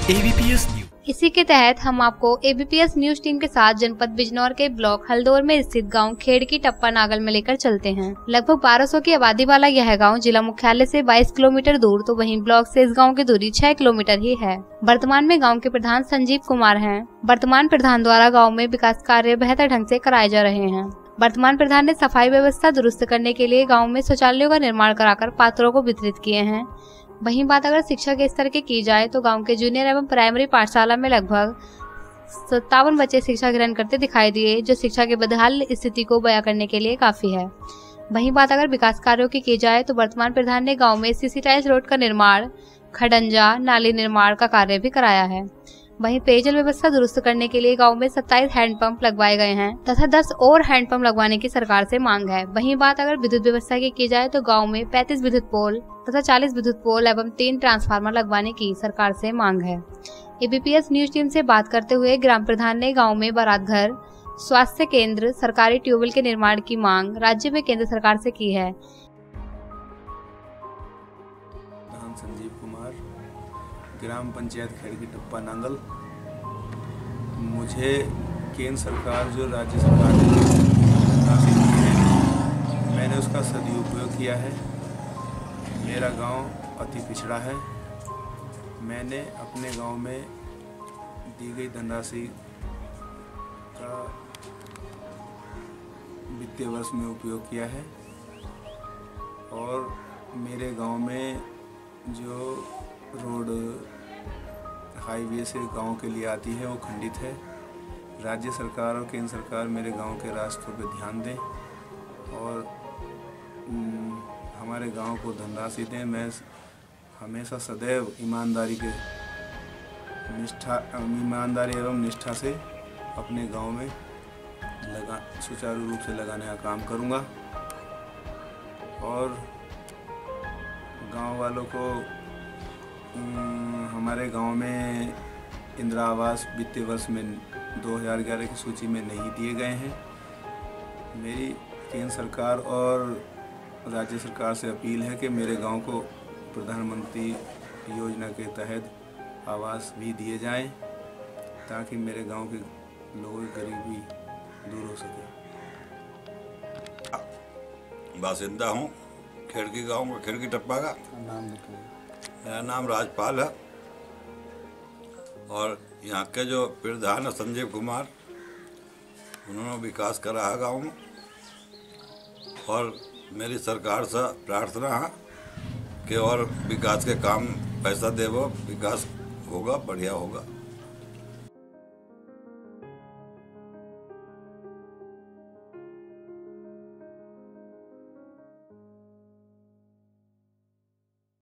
ABPS news. इसी के तहत हम आपको ABPS न्यूज टीम के साथ जनपद बिजनौर के ब्लॉक हल्दौर में स्थित गांव खेड़की टप्पा नागल में लेकर चलते हैं। लगभग 1200 की आबादी वाला यह गांव जिला मुख्यालय से 22 किलोमीटर दूर तो वहीं ब्लॉक से इस गांव की दूरी 6 किलोमीटर ही है। वर्तमान में गांव के प्रधान संजीव कुमार हैं। वर्तमान प्रधान द्वारा गाँव में विकास कार्य बेहतर ढंग से कराए जा रहे हैं। वर्तमान प्रधान ने सफाई व्यवस्था दुरुस्त करने के लिए गाँव में शौचालयों का निर्माण कराकर पात्रों को वितरित किए हैं। वहीं बात अगर शिक्षा के स्तर की जाए तो गांव के जूनियर एवं प्राइमरी पाठशाला में लगभग 57 बच्चे शिक्षा ग्रहण करते दिखाई दिए, जो शिक्षा के बदहाल स्थिति को बयां करने के लिए काफी है। वहीं बात अगर विकास कार्यों की जाए तो वर्तमान प्रधान ने गांव में सीसी टाइल्स रोड का निर्माण, खडंजा नाली निर्माण का कार्य भी कराया है। वहीं पेयजल व्यवस्था दुरुस्त करने के लिए गांव में 27 हैंडपंप लगवाए गए हैं तथा 10 और हैंडपंप लगवाने की सरकार से मांग है। वहीं बात अगर विद्युत व्यवस्था की जाए तो गांव में 35 विद्युत पोल तथा 40 विद्युत पोल एवं 3 ट्रांसफार्मर लगवाने की सरकार से मांग है। ABPS न्यूज टीम से बात करते हुए ग्राम प्रधान ने गाँव में बारात घर, स्वास्थ्य केंद्र, सरकारी ट्यूबवेल के निर्माण की मांग राज्य में केंद्र सरकार से की है। संजीव कुमार, ग्राम पंचायत खेड़की टप्पा नांगल। मुझे केंद्र सरकार जो राज्य सरकार ने राशि दी है, मैंने उसका सदुपयोग किया है। मेरा गांव अति पिछड़ा है। मैंने अपने गांव में दी गई धनराशि का वित्तीय वर्ष में उपयोग किया है और मेरे गांव में जो रोड हाईवे से गांव के लिए आती है वो खंडित है। राज्य सरकार और केंद्र सरकार मेरे गांव के रास्तों पर ध्यान दें और हमारे गांव को धनराशि दें। मैं हमेशा सदैव ईमानदारी एवं निष्ठा से अपने गांव में सुचारू रूप से लगाने का काम करूंगा और गांव वालों को हमारे गांव में इंदिरा आवास वित्तीय वर्ष में 2011 की सूची में नहीं दिए गए हैं। मेरी केंद्र सरकार और राज्य सरकार से अपील है कि मेरे गांव को प्रधानमंत्री योजना के तहत आवास भी दिए जाएं ताकि मेरे गांव के लोगों की गरीबी दूर हो सके। बासिंदा हूँ खेड़की गांव का, खेड़की टप्पा का। मेरा नाम राजपाल है और यहाँ के जो प्रधान है संजीव कुमार, उन्होंने विकास करा है गाँव में और मेरी सरकार से प्रार्थना है कि और विकास के काम पैसा देवो, विकास होगा, बढ़िया होगा।